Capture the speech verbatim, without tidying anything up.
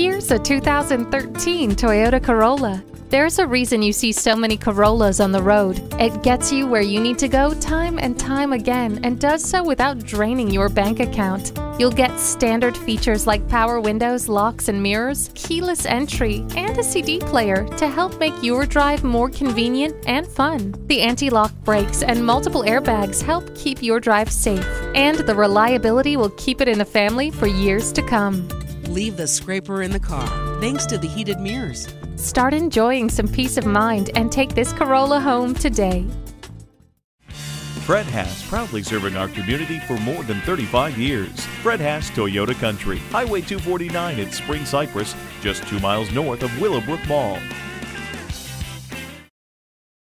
Here's a two thousand thirteen Toyota Corolla. There's a reason you see so many Corollas on the road. It gets you where you need to go time and time again and does so without draining your bank account. You'll get standard features like power windows, locks and mirrors, keyless entry, and a C D player to help make your drive more convenient and fun. The anti-lock brakes and multiple airbags help keep your drive safe, and the reliability will keep it in the family for years to come. Leave the scraper in the car thanks to the heated mirrors. Start enjoying some peace of mind and take this Corolla home today. Fred Haas, proudly serving our community for more than thirty-five years. Fred Haas Toyota Country, Highway two forty-nine at Spring-Cypress, just two miles north of Willowbrook Mall.